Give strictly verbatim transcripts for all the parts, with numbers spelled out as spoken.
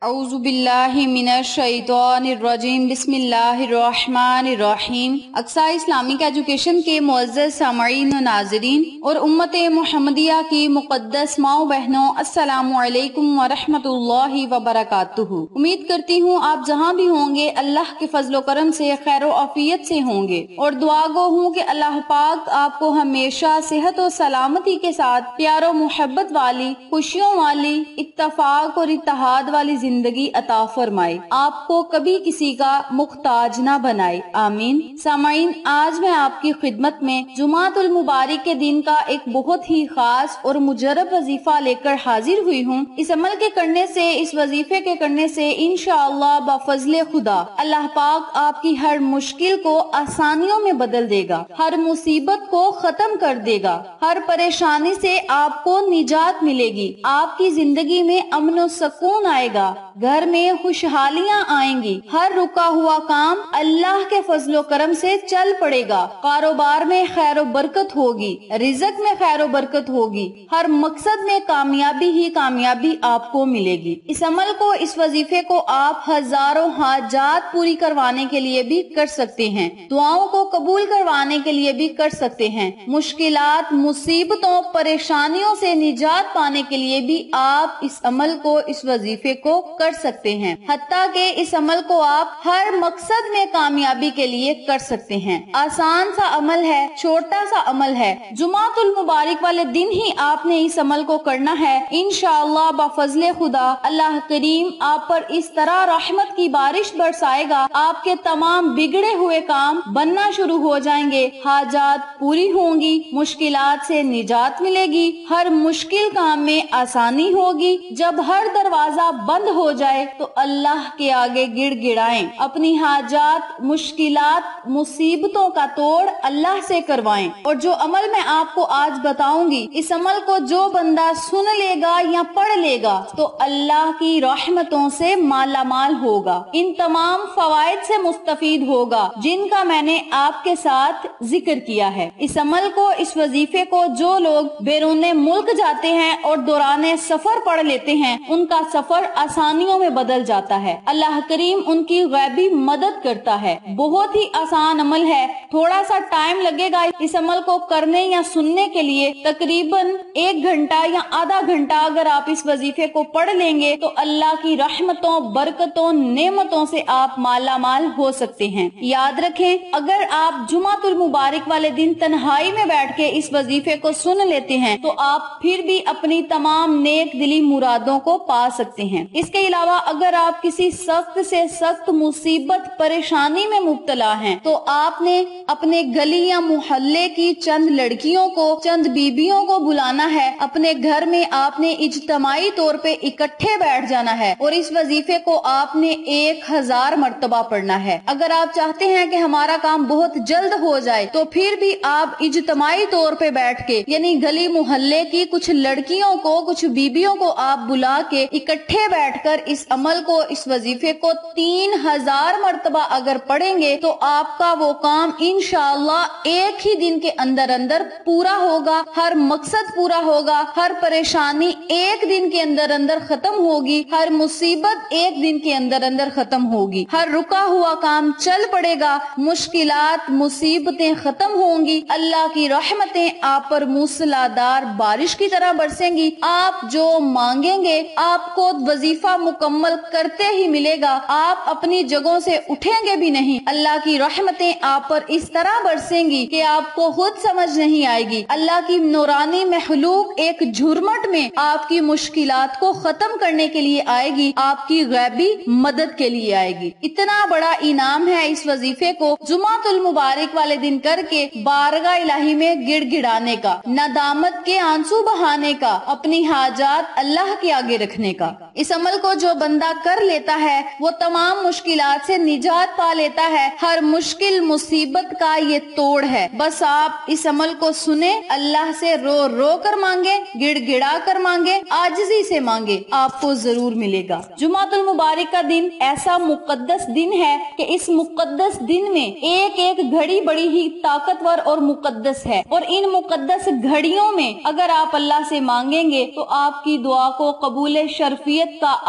اعوذ باللہ من الشیطان الرجیم بسم اللہ الرحمن الرحیم۔ اقصا اسلامک ایجوکیشن کے معزز سامعین و ناظرین اور امت محمدیہ کی مقدس ماؤں بہنوں، السلام علیکم ورحمۃ اللہ وبرکاتہ۔ امید کرتی ہوں آپ جہاں بھی ہوں گے اللہ کے فضل و کرم سے خیر و عافیت سے ہوں گے، اور دعا گو ہوں کہ اللہ پاک آپ کو ہمیشہ صحت و سلامتی کے ساتھ پیار و محبت والی، خوشیوں والی، اتفاق اور اتحاد والی زندگی عطا فرمائے، آپ کو کبھی کسی کا محتاج نہ بنائے، آمین۔ سامعین، آج میں آپ کی خدمت میں جمعۃ المبارک کے دن کا ایک بہت ہی خاص اور مجرب وظیفہ لے کر حاضر ہوئی ہوں۔ اس عمل کے کرنے سے، اس وظیفے کے کرنے سے انشاءاللہ بفضل خدا اللہ پاک آپ کی ہر مشکل کو آسانیوں میں بدل دے گا، ہر مصیبت کو ختم کر دے گا، ہر پریشانی سے آپ کو نجات ملے گی، آپ کی زندگی میں امن و سکون آئے گا، گھر میں خوشحالیاں آئیں گی، ہر رکا ہوا کام اللہ کے فضل و کرم سے چل پڑے گا، کاروبار میں خیر و برکت ہوگی، رزق میں خیر و برکت ہوگی، ہر مقصد میں کامیابی ہی کامیابی آپ کو ملے گی۔ اس عمل کو، اس وظیفے کو آپ ہزاروں حاجات پوری کروانے کے لیے بھی کر سکتے ہیں، دعاؤں کو قبول کروانے کے لیے بھی کر سکتے ہیں، مشکلات، مصیبتوں، پریشانیوں سے نجات پانے کے لیے بھی آپ اس عمل کو، اس وظیفے کو کر سکتے ہیں، حتیٰ کہ اس عمل کو آپ ہر مقصد میں کامیابی کے لیے کر سکتے ہیں۔ آسان سا عمل ہے، چھوٹا سا عمل ہے، جمعۃ المبارک والے دن ہی آپ نے اس عمل کو کرنا ہے۔ انشاءاللہ بفضل خدا اللہ کریم آپ پر اس طرح رحمت کی بارش برسائے گا، آپ کے تمام بگڑے ہوئے کام بننا شروع ہو جائیں گے، حاجات پوری ہوں گی، مشکلات سے نجات ملے گی، ہر مشکل کام میں آسانی ہوگی۔ جب ہر دروازہ بند ہو جائے تو اللہ کے آگے گڑ گڑائیں، اپنی حاجات، مشکلات، مصیبتوں کا توڑ اللہ سے کروائیں۔ اور جو عمل میں آپ کو آج بتاؤں گی، اس عمل کو جو بندہ سن لے گا یا پڑھ لے گا تو اللہ کی رحمتوں سے مالا مال ہوگا، ان تمام فوائد سے مستفید ہوگا جن کا میں نے آپ کے ساتھ ذکر کیا ہے۔ اس عمل کو، اس وظیفے کو جو لوگ بیرون ملک جاتے ہیں اور دوران سفر پڑھ لیتے ہیں، ان کا سفر آسانیوں میں بدل جاتا ہے، اللہ کریم ان کی غیبی مدد کرتا ہے۔ بہت ہی آسان عمل ہے، تھوڑا سا ٹائم لگے گا اس عمل کو کرنے یا سننے کے لیے، تقریباً ایک گھنٹہ یا آدھا گھنٹہ اگر آپ اس وظیفے کو پڑھ لیں گے تو اللہ کی رحمتوں، برکتوں، نعمتوں سے آپ مالا مال ہو سکتے ہیں۔ یاد رکھیں، اگر آپ جمعۃ المبارک والے دن تنہائی میں بیٹھ کے اس وظیفے کو سن لیتے ہیں تو آپ پھر بھی اپنی تمام نیک دلی مرادوں کو پا سکتے ہیں۔ اس کے علاوہ اگر آپ کسی سخت سے سخت مصیبت، پریشانی میں مبتلا ہیں تو آپ نے اپنے گلی یا محلے کی چند لڑکیوں کو، چند بیبیوں کو بلانا ہے، اپنے گھر میں آپ نے اجتماعی طور پہ اکٹھے بیٹھ جانا ہے اور اس وظیفے کو آپ نے ایک ہزار مرتبہ پڑھنا ہے۔ اگر آپ چاہتے ہیں کہ ہمارا کام بہت جلد ہو جائے تو پھر بھی آپ اجتماعی طور پہ بیٹھ کے، یعنی گلی محلے کی کچھ لڑکیوں کو، کچھ بیبیوں کو آپ بلا کے اکٹھے بیٹھ کر اس عمل کو، اس وظیفے کو تین ہزار مرتبہ اگر پڑھیں گے تو آپ کا وہ کام انشاءاللہ ایک ہی دن کے اندر اندر پورا ہوگا، ہر مقصد پورا ہوگا، ہر پریشانی ایک دن کے اندر اندر ختم ہوگی، ہر مصیبت ایک دن کے اندر اندر ختم ہوگی، ہر رکا ہوا کام چل پڑے گا، مشکلات، مصیبتیں ختم ہوں گی، اللہ کی رحمتیں آپ پر موسلادھار بارش کی طرح برسیں گی، آپ جو مانگیں گے آپ کو وظیفہ مکمل کرتے ہی ملے گا، آپ اپنی جگہوں سے اٹھیں گے بھی نہیں، اللہ کی رحمتیں آپ پر اس طرح برسیں گی کہ آپ کو خود سمجھ نہیں آئے گی، اللہ کی نورانی مخلوق ایک جھرمٹ میں آپ کی مشکلات کو ختم کرنے کے لیے آئے گی، آپ کی غیبی مدد کے لیے آئے گی۔ اتنا بڑا انعام ہے اس وظیفے کو جمعۃ المبارک والے دن کر کے بارگاہ الہی میں گڑ گڑانے کا، ندامت کے آنسو بہانے کا، اپنی حاجات اللہ کے آگے رکھنے کا۔ اس عمل کو جو بندہ کر لیتا ہے وہ تمام مشکلات سے نجات پا لیتا ہے، ہر مشکل مصیبت کا یہ توڑ ہے۔ بس آپ اس عمل کو سنیں، اللہ سے رو رو کر مانگے، گڑ گڑا کر مانگے، عاجزی سے مانگے، آپ کو ضرور ملے گا۔ جمعۃ المبارک کا دن ایسا مقدس دن ہے کہ اس مقدس دن میں ایک ایک گھڑی بڑی ہی طاقتور اور مقدس ہے، اور ان مقدس گھڑیوں میں اگر آپ اللہ سے مانگیں گے تو آپ کی دعا کو قبول شرفیت کا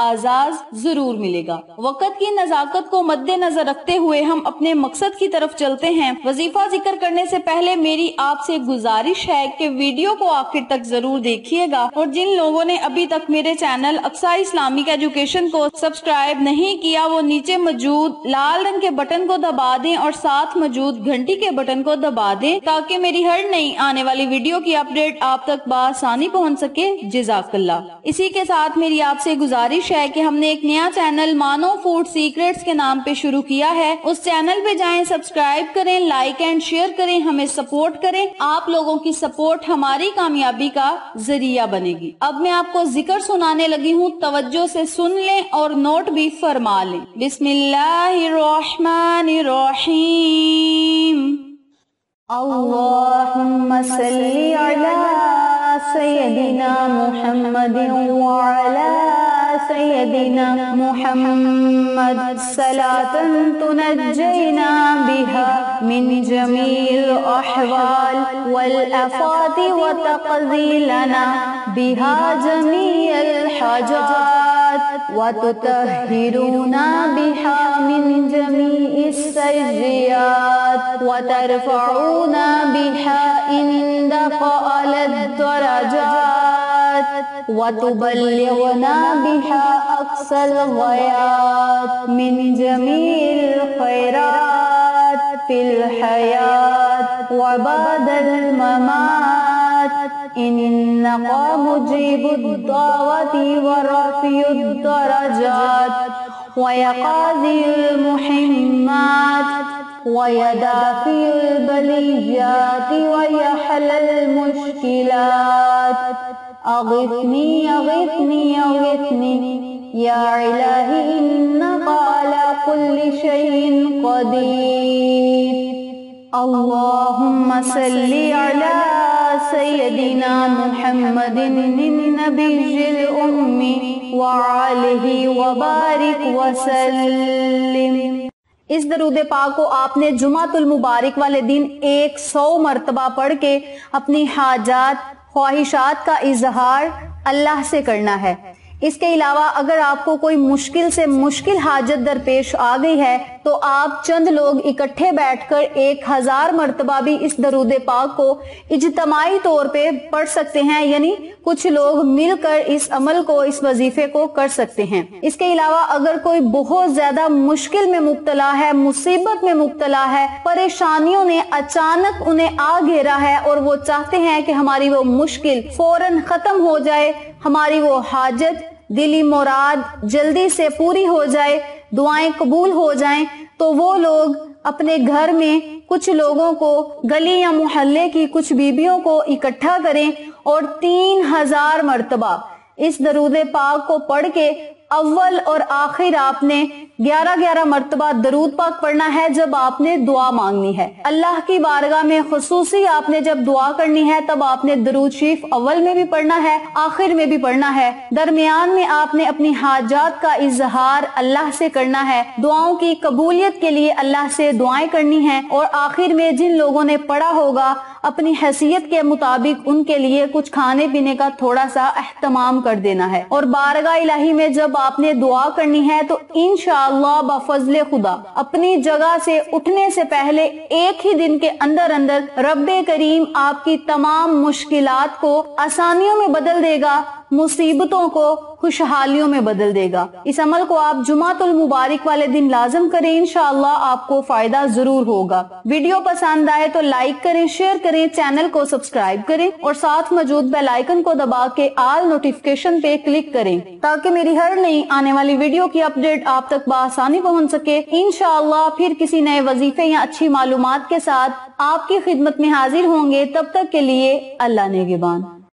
اعزاز ضرور ملے گا۔ وقت کی نزاکت کو مد نظر رکھتے ہوئے ہم اپنے مقصد کی طرف چلتے ہیں۔ وظیفہ ذکر کرنے سے پہلے میری آپ سے گزارش ہے کہ ویڈیو کو آخر تک ضرور دیکھیے گا، اور جن لوگوں نے ابھی تک میرے چینل اقصا اسلامک ایجوکیشن کو سبسکرائب نہیں کیا وہ نیچے موجود لال رنگ کے بٹن کو دبا دیں اور ساتھ موجود گھنٹی کے بٹن کو دبا دیں تاکہ میری ہر نئی آنے والی ویڈیو کی اپڈیٹ آپ تک بآسانی پہنچ سکے۔ جزاک اللہ۔ اسی کے ساتھ میری آپ سے گزارش ہے کہ ہم نے ایک نیا چینل مانو فوڈ سیکرٹس کے نام پہ شروع کیا ہے، اس چینل پہ جائیں، سبسکرائب کریں، لائک اینڈ شیئر کریں، ہمیں سپورٹ کریں۔ آپ لوگوں کی سپورٹ ہماری کامیابی کا ذریعہ بنے گی۔ اب میں آپ کو ذکر سنانے لگی ہوں، توجہ سے سن لیں اور نوٹ بھی فرما لیں۔ بسم اللہ الرحمن الرحیم۔ اللہم صلی علی سیدنا محمد وعلی سیدنا محمد صلاۃ تنجینا بها من جمیع الاحوال والآفات وتقضی لنا بها جمیع الحاجات وتطہرنا بها من جمیع السیئات وترفعنا بها عندك أعلى الدرجات وتبلغنا بها أقصى الغايات من جميع الخيرات في الحياة وبعد الممات إنك مجيب الدعوة ورفيع الدرجات ويقاضي المحمات ويدافع البليات ويحل المشكلات أغثني أغثني أغثني يا إلهي إنك على كل شيء قدير اللهم صل على سيدنا محمد النبي الأمي وعليه وبارك وسلم۔ اس درود پاک کو آپ نے جمعۃ المبارک والے دن ایک سو مرتبہ پڑھ کے اپنی حاجات خواہشات کا اظہار اللہ سے کرنا ہے۔ اس کے علاوہ اگر آپ کو کوئی مشکل سے مشکل حاجت درپیش آ گئی ہے تو آپ چند لوگ اکٹھے بیٹھ کر ایک ہزار مرتبہ بھی اس درود پاک کو اجتماعی طور پہ پڑھ سکتے ہیں، یعنی کچھ لوگ مل کر اس عمل کو، اس وظیفے کو کر سکتے ہیں۔ اس کے علاوہ اگر کوئی بہت زیادہ مشکل میں مبتلا ہے، مصیبت میں مبتلا ہے، پریشانیوں نے اچانک انہیں آ گھیرا ہے اور وہ چاہتے ہیں کہ ہماری وہ مشکل فوراً ختم ہو جائے، ہماری وہ حاجت دلی مراد جلدی سے پوری ہو جائے، دعائیں قبول ہو جائیں، تو وہ لوگ اپنے گھر میں کچھ لوگوں کو، گلی یا محلے کی کچھ بیبیوں کو اکٹھا کریں اور تین ہزار مرتبہ اس درود پاک کو پڑھ کے اول اور آخر آپ نے گیارہ گیارہ مرتبہ درود پاک پڑھنا ہے جب آپ نے دعا مانگنی ہے۔ اللہ کی بارگاہ میں خصوصی آپ نے جب دعا کرنی ہے تب آپ نے درود شریف اول میں بھی پڑھنا ہے، آخر میں بھی پڑھنا ہے، درمیان میں آپ نے اپنی حاجات کا اظہار اللہ سے کرنا ہے، دعاؤں کی قبولیت کے لیے اللہ سے دعائیں کرنی ہیں، اور آخر میں جن لوگوں نے پڑھا ہوگا اپنی حیثیت کے مطابق ان کے لیے کچھ کھانے پینے کا تھوڑا سا اہتمام کر دینا ہے۔ اور بارگاہ الہی میں جب آپ نے دعا کرنی ہے تو انشاءاللہ بفضل خدا اپنی جگہ سے اٹھنے سے پہلے ایک ہی دن کے اندر اندر رب کریم آپ کی تمام مشکلات کو آسانیوں میں بدل دے گا، مصیبتوں کو خوشحالیوں میں بدل دے گا۔ اس عمل کو آپ جمعۃ المبارک والے دن لازم کریں، انشاءاللہ آپ کو فائدہ ضرور ہوگا۔ ویڈیو پسند آئے تو لائک کریں، شیئر کریں، چینل کو سبسکرائب کریں اور ساتھ موجود بیل آئیکن کو دبا کے آل نوٹیفیکیشن پہ کلک کریں تاکہ میری ہر نئی آنے والی ویڈیو کی اپڈیٹ آپ تک بآسانی پہنچ سکے۔ انشاءاللہ پھر کسی نئے وظیفے یا اچھی معلومات کے ساتھ آپ کی خدمت میں حاضر ہوں گے، تب تک کے لیے اللہ نگہبان۔